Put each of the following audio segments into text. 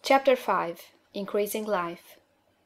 Chapter 5. Increasing Life.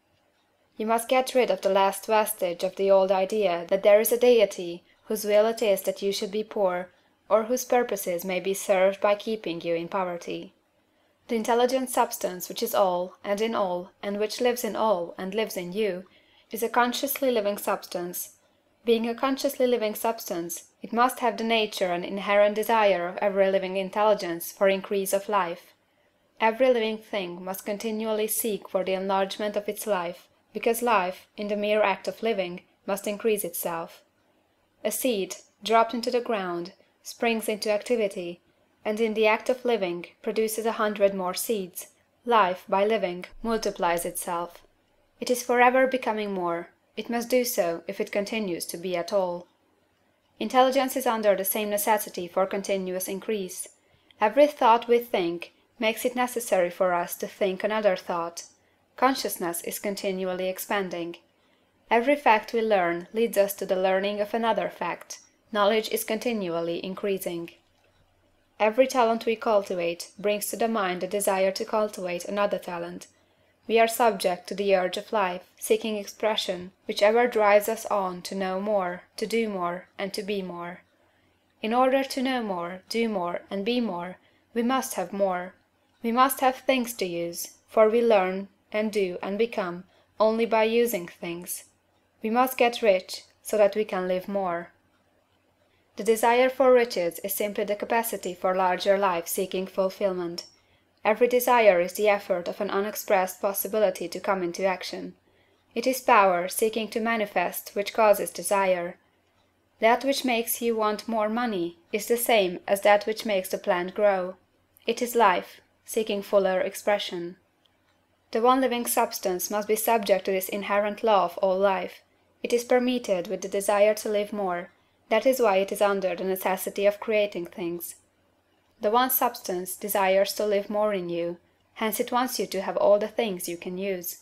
You must get rid of the last vestige of the old idea that there is a Deity whose will it is that you should be poor, or whose purposes may be served by keeping you in poverty. The intelligent substance which is all, and in all, and which lives in all, and lives in you, is a consciously living substance. Being a consciously living substance, it must have the nature and inherent desire of every living intelligence for increase of life. Every living thing must continually seek for the enlargement of its life, because life, in the mere act of living, must increase itself. A seed, dropped into the ground, springs into activity, and in the act of living produces 100 more seeds. Life, by living, multiplies itself. It is forever becoming more. It must do so if it continues to be at all. Intelligence is under the same necessity for continuous increase. Every thought we think makes it necessary for us to think another thought. Consciousness is continually expanding. Every fact we learn leads us to the learning of another fact. Knowledge is continually increasing. Every talent we cultivate brings to the mind the desire to cultivate another talent. We are subject to the urge of life, seeking expression, which ever drives us on to know more, to do more, and to be more. In order to know more, do more, and be more, we must have more. We must have things to use, for we learn, and do, and become, only by using things. We must get rich, so that we can live more. The desire for riches is simply the capacity for larger life seeking fulfillment. Every desire is the effort of an unexpressed possibility to come into action. It is power seeking to manifest which causes desire. That which makes you want more money is the same as that which makes the plant grow. It is life, seeking fuller expression. The one living substance must be subject to this inherent law of all life. It is permeated with the desire to live more. That is why it is under the necessity of creating things. The one substance desires to live more in you, hence it wants you to have all the things you can use.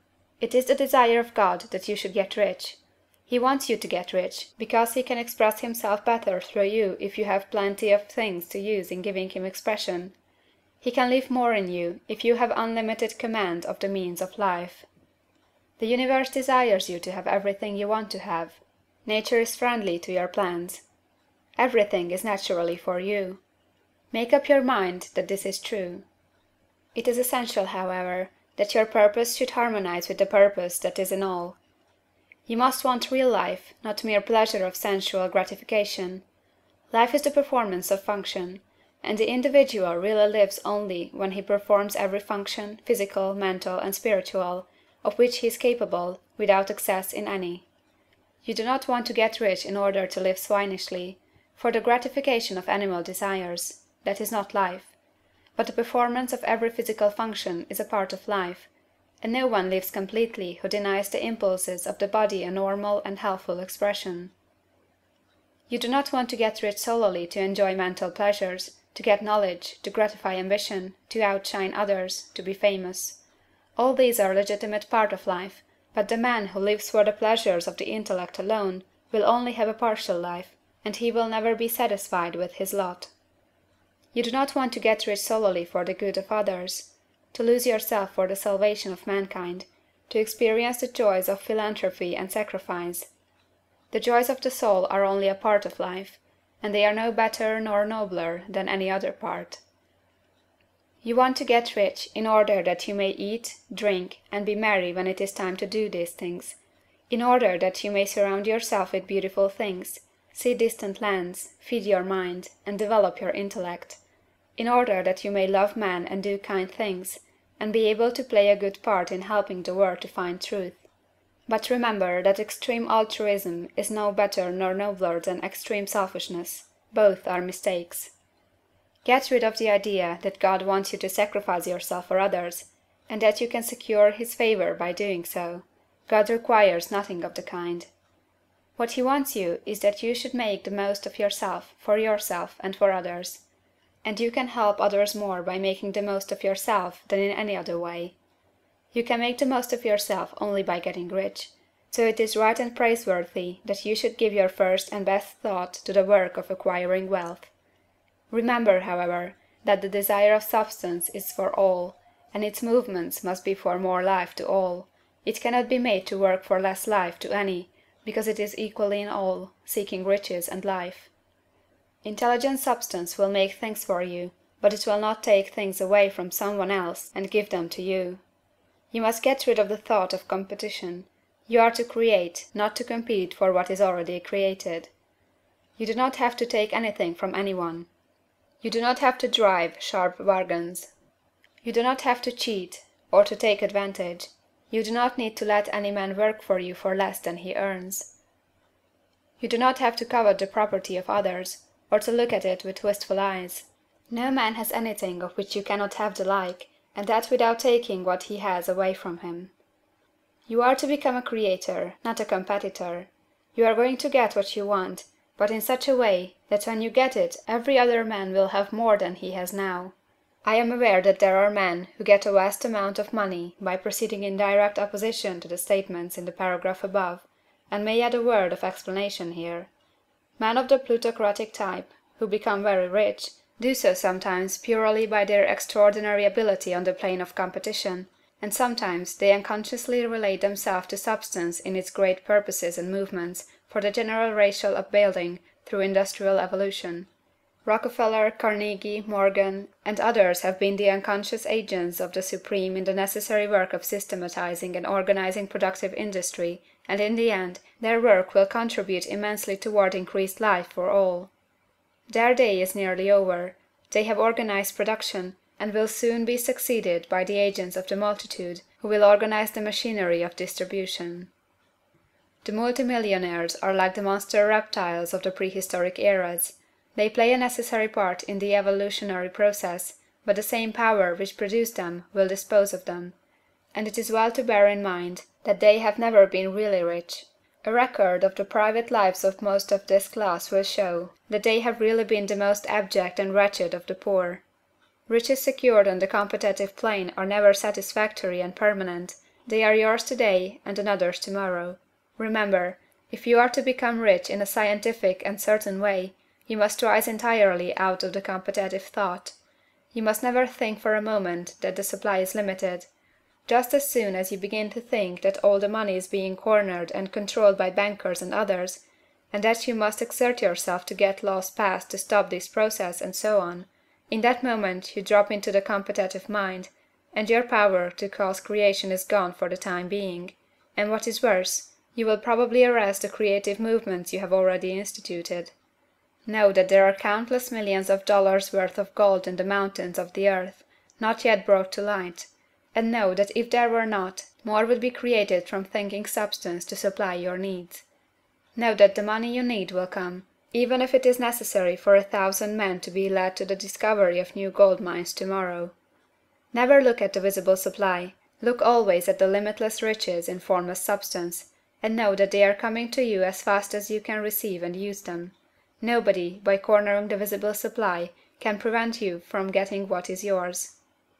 It is the desire of God that you should get rich. He wants you to get rich, because he can express himself better through you if you have plenty of things to use in giving him expression. He can live more in you if you have unlimited command of the means of life. The universe desires you to have everything you want to have. Nature is friendly to your plans. Everything is naturally for you. Make up your mind that this is true. It is essential, however, that your purpose should harmonize with the purpose that is in all. You must want real life, not mere pleasure of sensual gratification. Life is the performance of function, and the individual really lives only when he performs every function, physical, mental, and spiritual, of which he is capable, without excess in any. You do not want to get rich in order to live swinishly, for the gratification of animal desires. That is not life. But the performance of every physical function is a part of life, and no one lives completely who denies the impulses of the body a normal and healthful expression. You do not want to get rich solely to enjoy mental pleasures, to get knowledge, to gratify ambition, to outshine others, to be famous. All these are a legitimate part of life, but the man who lives for the pleasures of the intellect alone will only have a partial life, and he will never be satisfied with his lot. You do not want to get rich solely for the good of others, to lose yourself for the salvation of mankind, to experience the joys of philanthropy and sacrifice. The joys of the soul are only a part of life, and they are no better nor nobler than any other part. You want to get rich in order that you may eat, drink, and be merry when it is time to do these things, in order that you may surround yourself with beautiful things, see distant lands, feed your mind, and develop your intellect, in order that you may love man and do kind things, and be able to play a good part in helping the world to find truth. But remember that extreme altruism is no better nor nobler than extreme selfishness. Both are mistakes. Get rid of the idea that God wants you to sacrifice yourself for others, and that you can secure his favor by doing so. God requires nothing of the kind. What he wants you is that you should make the most of yourself, for yourself, and for others. And you can help others more by making the most of yourself than in any other way. You can make the most of yourself only by getting rich, so it is right and praiseworthy that you should give your first and best thought to the work of acquiring wealth. Remember, however, that the desire of substance is for all, and its movements must be for more life to all. It cannot be made to work for less life to any, because it is equally in all, seeking riches and life. Intelligent substance will make things for you, but it will not take things away from some one else and give them to you. You must get rid of the thought of competition. You are to create, not to compete for what is already created. You do not have to take anything from anyone. You do not have to drive sharp bargains. You do not have to cheat, or to take advantage. You do not need to let any man work for you for less than he earns. You do not have to covet the property of others, or to look at it with wistful eyes. No man has anything of which you cannot have the like, and that without taking what he has away from him. You are to become a creator, not a competitor. You are going to get what you want, but in such a way that when you get it every other man will have more than he has now. I am aware that there are men who get a vast amount of money by proceeding in direct opposition to the statements in the paragraph above, and may add a word of explanation here. Men of the plutocratic type, who become very rich, do so sometimes purely by their extraordinary ability on the plane of competition, and sometimes they unconsciously relate themselves to substance in its great purposes and movements for the general racial upbuilding through industrial evolution. Rockefeller, Carnegie, Morgan, and others have been the unconscious agents of the Supreme in the necessary work of systematizing and organizing productive industry, and in the end their work will contribute immensely toward increased life for all. Their day is nearly over. They have organized production, and will soon be succeeded by the agents of the multitude, who will organize the machinery of distribution. The multimillionaires are like the monster reptiles of the prehistoric eras. They play a necessary part in the evolutionary process, but the same power which produced them will dispose of them. And it is well to bear in mind that they have never been really rich. A record of the private lives of most of this class will show that they have really been the most abject and wretched of the poor. Riches secured on the competitive plane are never satisfactory and permanent. They are yours today and another's tomorrow. Remember, if you are to become rich in a scientific and certain way, you must rise entirely out of the competitive thought. You must never think for a moment that the supply is limited. Just as soon as you begin to think that all the money is being cornered and controlled by bankers and others, and that you must exert yourself to get laws passed to stop this process and so on, in that moment you drop into the competitive mind, and your power to cause creation is gone for the time being, and what is worse, you will probably arrest the creative movements you have already instituted. Know that there are countless millions of dollars worth of gold in the mountains of the earth, not yet brought to light, and know that if there were not, more would be created from thinking substance to supply your needs. Know that the money you need will come, even if it is necessary for 1,000 men to be led to the discovery of new gold mines tomorrow. Never look at the visible supply, look always at the limitless riches in formless substance, and know that they are coming to you as fast as you can receive and use them. Nobody, by cornering the visible supply, can prevent you from getting what is yours.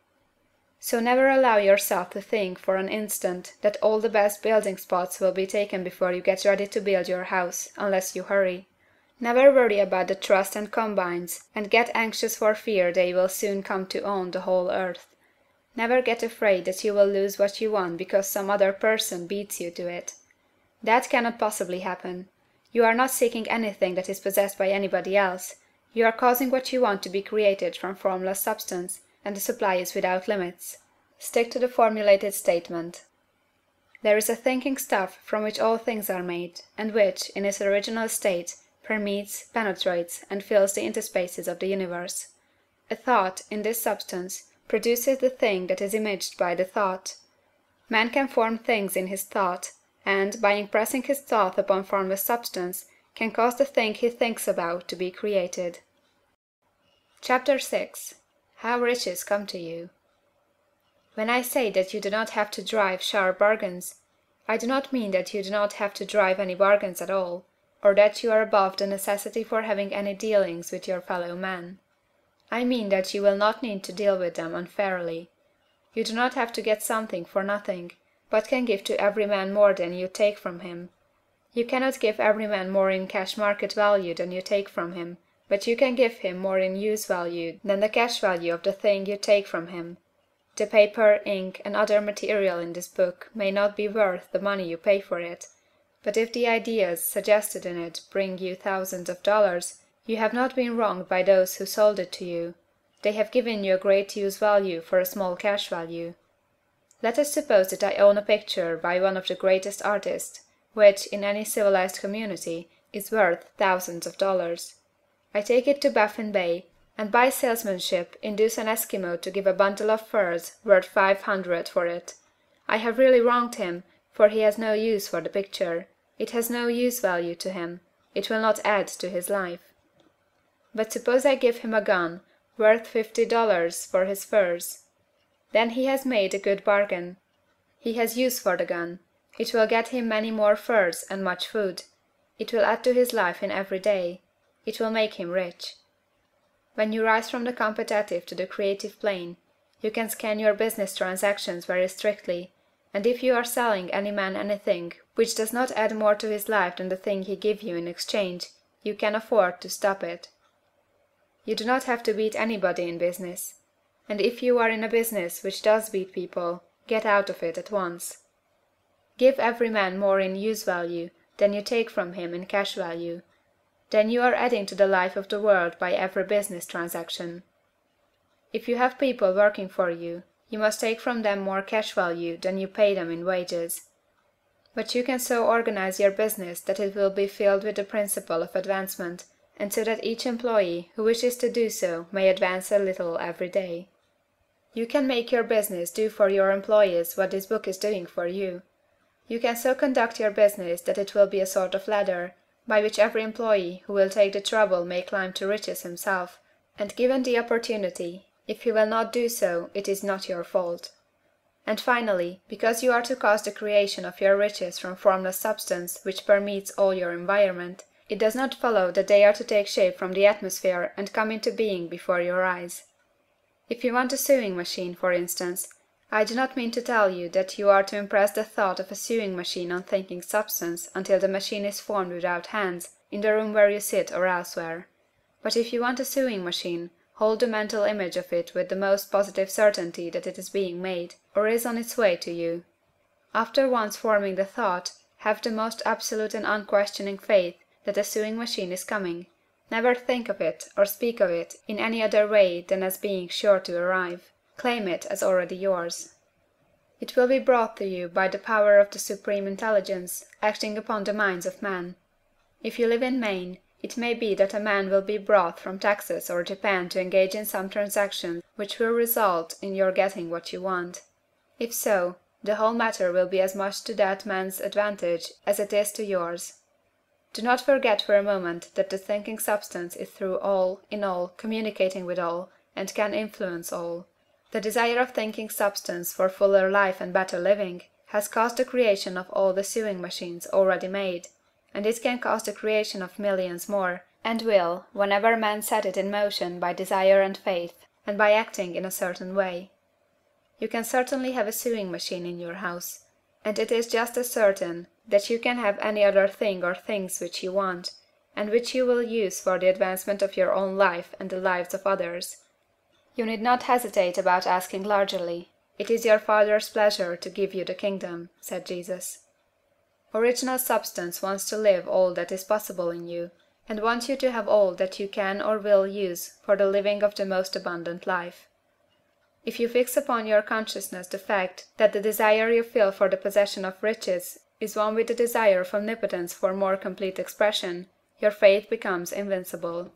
So never allow yourself to think for an instant that all the best building spots will be taken before you get ready to build your house, unless you hurry. Never worry about the trusts and combines, and get anxious for fear they will soon come to own the whole earth. Never get afraid that you will lose what you want because some other person beats you to it. That cannot possibly happen. You are not seeking anything that is possessed by anybody else. You are causing what you want to be created from formless substance, and the supply is without limits. Stick to the formulated statement. There is a thinking stuff from which all things are made, and which, in its original state, permeates, penetrates, and fills the interspaces of the universe. A thought, in this substance, produces the thing that is imaged by the thought. Man can form things in his thought, and, by impressing his thought upon formless substance, can cause the thing he thinks about to be created. Chapter 6. How Riches Come to You. When I say that you do not have to drive sharp bargains, I do not mean that you do not have to drive any bargains at all, or that you are above the necessity for having any dealings with your fellow men. I mean that you will not need to deal with them unfairly. You do not have to get something for nothing, but can give to every man more than you take from him. You cannot give every man more in cash market value than you take from him, but you can give him more in use value than the cash value of the thing you take from him. The paper, ink, and other material in this book may not be worth the money you pay for it, but if the ideas suggested in it bring you thousands of dollars, you have not been wronged by those who sold it to you. They have given you a great use value for a small cash value. Let us suppose that I own a picture by one of the greatest artists, which, in any civilized community, is worth thousands of dollars. I take it to Baffin Bay, and by salesmanship induce an Eskimo to give a bundle of furs worth 500 for it. I have really wronged him, for he has no use for the picture. It has no use value to him. It will not add to his life. But suppose I give him a gun, worth $50 for his furs. Then he has made a good bargain. He has use for the gun. It will get him many more furs and much food. It will add to his life in every day. It will make him rich. When you rise from the competitive to the creative plane, you can scan your business transactions very strictly, and if you are selling any man anything which does not add more to his life than the thing he gives you in exchange, you can afford to stop it. You do not have to beat anybody in business. And if you are in a business which does beat people, get out of it at once. Give every man more in use value than you take from him in cash value. Then you are adding to the life of the world by every business transaction. If you have people working for you, you must take from them more cash value than you pay them in wages. But you can so organize your business that it will be filled with the principle of advancement, and so that each employee who wishes to do so may advance a little every day. You can make your business do for your employees what this book is doing for you. You can so conduct your business that it will be a sort of ladder, by which every employee who will take the trouble may climb to riches himself, and given the opportunity, if he will not do so, it is not your fault. And finally, because you are to cause the creation of your riches from formless substance which permeates all your environment, it does not follow that they are to take shape from the atmosphere and come into being before your eyes. If you want a sewing machine, for instance, I do not mean to tell you that you are to impress the thought of a sewing machine on thinking substance until the machine is formed without hands, in the room where you sit or elsewhere. But if you want a sewing machine, hold the mental image of it with the most positive certainty that it is being made, or is on its way to you. After once forming the thought, have the most absolute and unquestioning faith that a sewing machine is coming. Never think of it or speak of it in any other way than as being sure to arrive. Claim it as already yours. It will be brought to you by the power of the Supreme Intelligence acting upon the minds of men. If you live in Maine, it may be that a man will be brought from Texas or Japan to engage in some transaction which will result in your getting what you want. If so, the whole matter will be as much to that man's advantage as it is to yours. Do not forget for a moment that the thinking substance is through all, in all, communicating with all, and can influence all. The desire of thinking substance for fuller life and better living has caused the creation of all the sewing machines already made, and it can cause the creation of millions more, and will, whenever men set it in motion by desire and faith, and by acting in a certain way. You can certainly have a sewing machine in your house, and it is just as certain that you can have any other thing or things which you want, and which you will use for the advancement of your own life and the lives of others. You need not hesitate about asking largely. It is your Father's pleasure to give you the kingdom, said Jesus. Original Substance wants to live all that is possible in you, and wants you to have all that you can or will use for the living of the most abundant life. If you fix upon your consciousness the fact that the desire you feel for the possession of riches is one with the desire of omnipotence for more complete expression, your faith becomes invincible.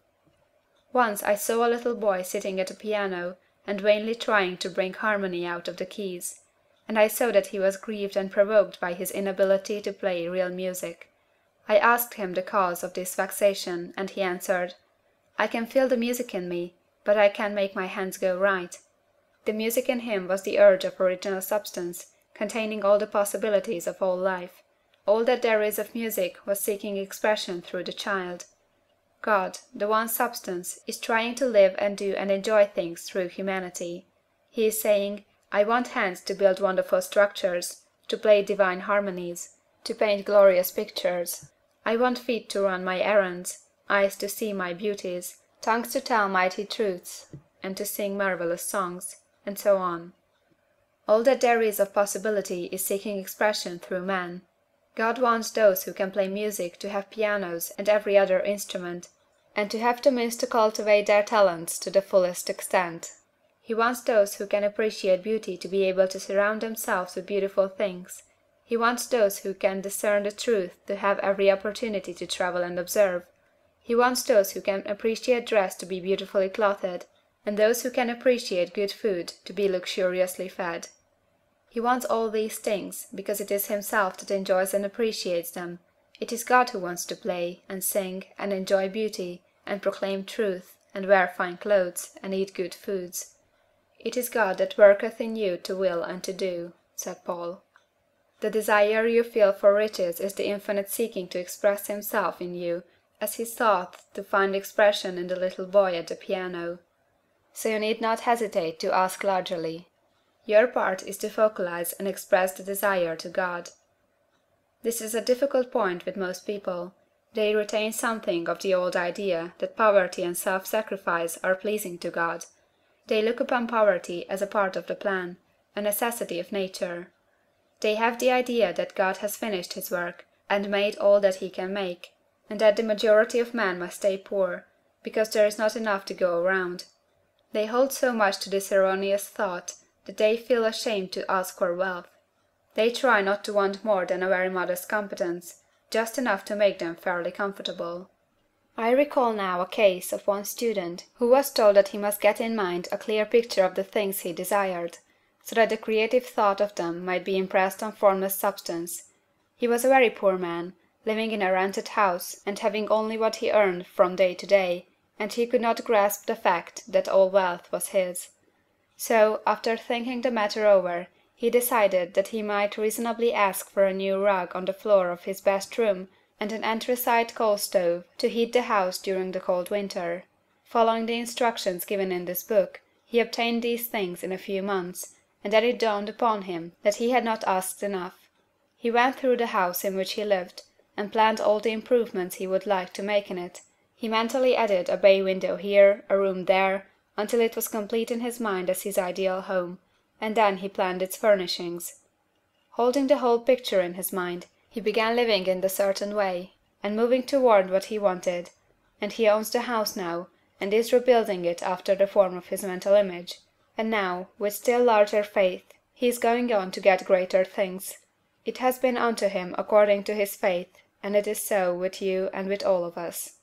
Once I saw a little boy sitting at a piano and vainly trying to bring harmony out of the keys, and I saw that he was grieved and provoked by his inability to play real music. I asked him the cause of this vexation, and he answered, "I can feel the music in me, but I can't make my hands go right." The music in him was the urge of original substance, containing all the possibilities of all life. All that there is of music was seeking expression through the child. God, the one substance, is trying to live and do and enjoy things through humanity. He is saying, I want hands to build wonderful structures, to play divine harmonies, to paint glorious pictures. I want feet to run my errands, eyes to see my beauties, tongues to tell mighty truths, and to sing marvelous songs, and so on. All that there is of possibility is seeking expression through man. God wants those who can play music to have pianos and every other instrument, and to have the means to cultivate their talents to the fullest extent. He wants those who can appreciate beauty to be able to surround themselves with beautiful things. He wants those who can discern the truth to have every opportunity to travel and observe. He wants those who can appreciate dress to be beautifully clothed, and those who can appreciate good food to be luxuriously fed. He wants all these things, because it is himself that enjoys and appreciates them. It is God who wants to play, and sing, and enjoy beauty, and proclaim truth, and wear fine clothes, and eat good foods. It is God that worketh in you to will and to do, said Paul. The desire you feel for riches is the infinite seeking to express himself in you, as he sought to find expression in the little boy at the piano. So you need not hesitate to ask largely. Your part is to focalize and express the desire to God. This is a difficult point with most people. They retain something of the old idea that poverty and self-sacrifice are pleasing to God. They look upon poverty as a part of the plan, a necessity of nature. They have the idea that God has finished his work, and made all that he can make, and that the majority of men must stay poor, because there is not enough to go around. They hold so much to this erroneous thought that they feel ashamed to ask for wealth. They try not to want more than a very modest competence, just enough to make them fairly comfortable. I recall now a case of one student who was told that he must get in mind a clear picture of the things he desired, so that the creative thought of them might be impressed on formless substance. He was a very poor man, living in a rented house, and having only what he earned from day to day, and he could not grasp the fact that all wealth was his. So, after thinking the matter over, he decided that he might reasonably ask for a new rug on the floor of his best room, and an anthracite coal stove to heat the house during the cold winter. Following the instructions given in this book, he obtained these things in a few months, and then it dawned upon him that he had not asked enough. He went through the house in which he lived, and planned all the improvements he would like to make in it. He mentally added a bay window here, a room there, until it was complete in his mind as his ideal home, and then he planned its furnishings. Holding the whole picture in his mind, he began living in the certain way, and moving toward what he wanted, and he owns the house now, and is rebuilding it after the form of his mental image, and now, with still larger faith, he is going on to get greater things. It has been unto him according to his faith, and it is so with you and with all of us.